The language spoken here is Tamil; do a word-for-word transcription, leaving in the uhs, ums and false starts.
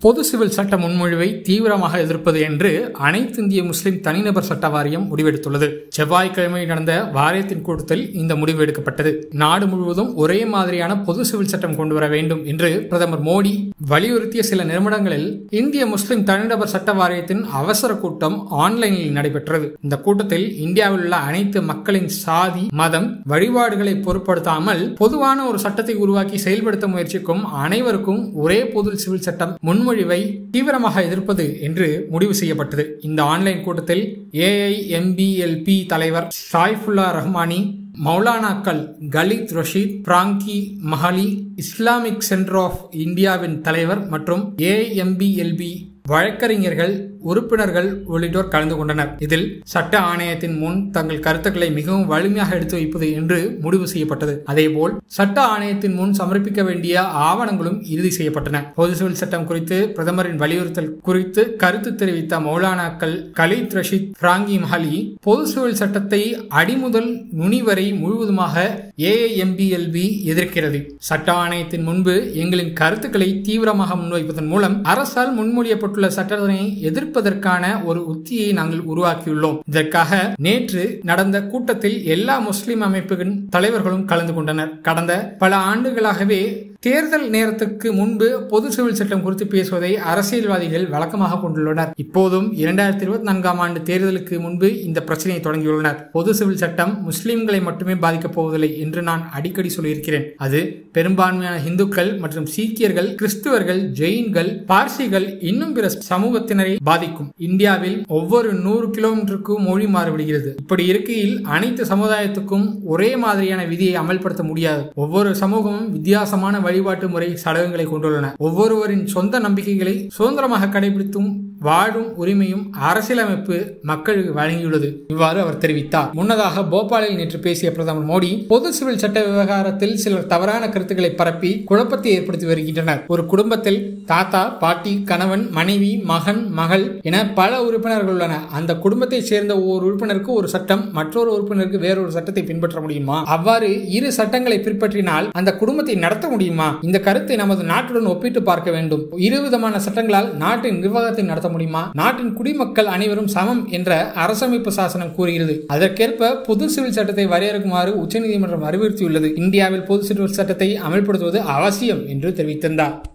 பொது சிவில் சட்ட முன்மொழிவை தீவிரமாக எதிர்ப்பது என்று அனைத்து இந்திய முஸ்லிம் தனிநபர் சட்ட வாரியம் முடிவெடுத்துள்ளது. செவ்வாய்க்கிழமை நடந்த வாரியத்தின் கூட்டத்தில் இந்த முடிவு எடுக்கப்பட்டது. நாடு முழுவதும் ஒரே மாதிரியான பொது சிவில் சட்டம் கொண்டு வர வேண்டும் என்று பிரதமர் மோடி வலியுறுத்திய சில நிமிடங்களில் இந்திய முஸ்லிம் தனிநபர் சட்ட வாரியத்தின் அவசர கூட்டம் ஆன்லைனில் நடைபெற்றது. இந்த கூட்டத்தில் இந்தியாவில் உள்ள அனைத்து மக்களின் சாதி, மதம், வழிபாடுகளை பொருட்படுத்தாமல் பொதுவான ஒரு சட்டத்தை உருவாக்கி செயல்படுத்த முயற்சிக்கும் அனைவருக்கும் ஒரே பொது சிவில் சட்டம் முன்மொழிவை தீவிரமாக எதிர்ப்பது என்று முடிவு செய்யப்பட்டது. இந்த ஆன்லைன் கூட்டத்தில் A I M P L B தலைவர் ஷாய்ஃபுல்லா ரஹ்மானி, மௌலானாக்கள் Khalid Rasheed, Firangi Mahali, Islamic Centre of இந்தியாவின் தலைவர் மற்றும் A I M P L B வழக்கறிஞர்கள், உறுப்பினர்கள் உள்ளிட்டோர் கலந்து கொண்டனர். இதில் சட்ட ஆணையத்தின் முன் தங்கள் கருத்துக்களை மிகவும் வலிமையாக எடுத்து வைப்பது என்று முடிவு செய்யப்பட்டது. அதேபோல் சட்ட ஆணையத்தின் முன் சமர்ப்பிக்க வேண்டிய ஆவணங்களும் இறுதி செய்யப்பட்டன. பொது சிவில் சட்டம் குறித்து பிரதமரின் வலியுறுத்தல் குறித்து கருத்து தெரிவித்த மௌலானாக்கள் கலீத் ரஷீத், பிராங்கி மஹாலி, பொது சிவில் சட்டத்தை அடிமுதல் நுனி வரை முழுவதுமாக A I M P L B எதிர்க்கிறது. சட்ட ஆணையத்தின் முன்பு எங்களின் கருத்துக்களை தீவிரமாக முன்வைப்பதன் மூலம் அரசால் முன்மொழியப்பட்ட சட்டத்தினை எதிர்ப்பதற்கான ஒரு உத்தியை நாங்கள் உருவாக்கியுள்ளோம். இதற்காக நேற்று நடந்த கூட்டத்தில் எல்லா முஸ்லிம் அமைப்புகளின் தலைவர்களும் கலந்து கொண்டனர். கடந்த பல ஆண்டுகளாகவே தேர்தல் நேரத்துக்கு முன்பு பொது சிவில் சட்டம் குறித்து பேசுவதை அரசியல்வாதிகள் வழக்கமாக கொண்டுள்ளனர். இப்போதும் இரண்டாயிரத்தி இருபத்தி நான்காம் ஆண்டு தேர்தலுக்கு முன்பு இந்த பிரச்சனையை தொடங்கியுள்ளனர். பொது சிவில் சட்டம் முஸ்லிம்களை மட்டுமே பாதிக்கப் போவதில்லை என்று நான் அடிக்கடி சொல்லியிருக்கிறேன். அது பெரும்பான்மையான இந்துக்கள் மற்றும் சீக்கியர்கள், கிறிஸ்துவர்கள், ஜெயின்கள், பார்சிகள், இன்னும் பிற சமூகத்தினரை பாதிக்கும். இந்தியாவில் ஒவ்வொரு நூறு கிலோமீட்டருக்கும் மொழி மாறுபடுகிறது. இப்படி இருக்கையில் அனைத்து சமுதாயத்துக்கும் ஒரே மாதிரியான விதியை அமல்படுத்த முடியாது. ஒவ்வொரு சமூகமும் வித்தியாசமான வழிபாட்டு முறை சடங்குகளை கொண்டுள்ளன. ஒவ்வொருவரின் சொந்த நம்பிக்கைகளை சுதந்திரமாக கடைபிடித்தும் வாழும் உரிமையும் அரசியலமைப்பு மக்களுக்கு வழங்கியுள்ளது. இவ்வாறு அவர் தெரிவித்தார். முன்னதாக போபாலில் நேற்று பேசிய பிரதமர் மோடி, பொது சிவில் சட்ட விவகாரத்தில் சிலர் தவறான கருத்துக்களை பரப்பி குழப்பத்தை ஏற்படுத்தி வருகின்றனர். ஒரு குடும்பத்தில் தாத்தா, பாட்டி, கணவன், மனைவி, மகன், மகள் என பல உறுப்பினர்கள் உள்ளன. அந்த குடும்பத்தை சேர்ந்த ஒரு உறுப்பினருக்கு ஒரு சட்டம், மற்றொரு உறுப்பினருக்கு வேறொரு சட்டத்தை பின்பற்ற முடியுமா? அவ்வாறு இரு சட்டங்களை பின்பற்றினால் அந்த குடும்பத்தை நடத்த முடியுமா? இந்த கருத்தை நமது நாட்டுடன் ஒப்பிட்டு பார்க்க வேண்டும். இருவிதமான சட்டங்களால் நாட்டின் நிர்வாகத்தை நடத்த முடியுமா? நாட்டின் குடிமக்கள் அனைவரும் சமம் என்ற அரசமைப்பு சாசனம் கூறுகிறது. அதற்கேற்ப பொது சிவில் சட்டத்தை வரையறுக்குமாறு உச்சநீதிமன்றம் அறிவுறுத்தியுள்ளது. இந்தியாவில் பொது சிவில் சட்டத்தை அமல்படுத்துவது அவசியம் என்று தெரிவித்திருந்தார்.